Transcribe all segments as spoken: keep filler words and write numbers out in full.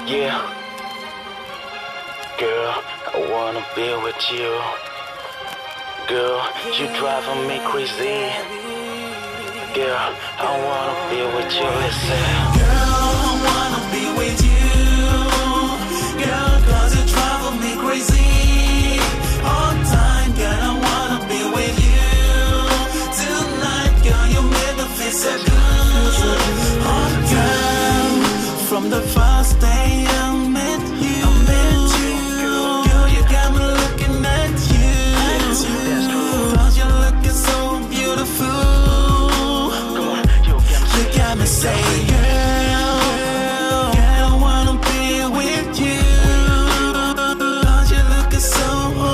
Yeah. Girl, I wanna be with you. Girl, you driving me crazy. Girl, I wanna be with you. Listen. Girl, I wanna be with you. Girl, cause you're driving me crazy. All time, girl, I wanna be with you. Tonight, girl, you make me feel so good. Oh, girl, from the first day I met you, I met you. Girl, you got me looking at you. Cause you're looking so beautiful. You got me saying, girl, girl, I wanna be with you. Cause you're looking so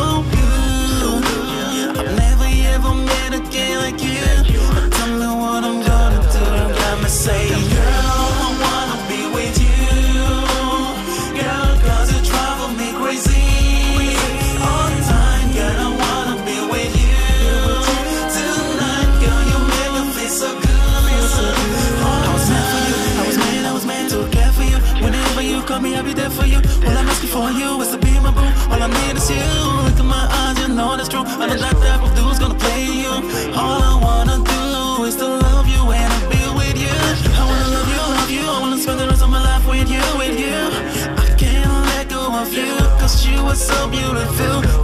good. I've never ever met a girl like you. Tell me what I'm gonna do. You got me saying, girl, I wanna be with you. Girl, cause you're driving me crazy. All time, girl, I wanna be with you. Tonight, girl, you make me feel so good. Call me, I'll be there for you. All I'm asking for you is to be my boo. All I need is you. Look in my eyes, you know that's true. I'm not that type of dude's gonna play you. All I wanna do is to love you and to be with you. I wanna love you, love you. I wanna spend the rest of my life with you, with you. I can't let go of you, cause you are so beautiful.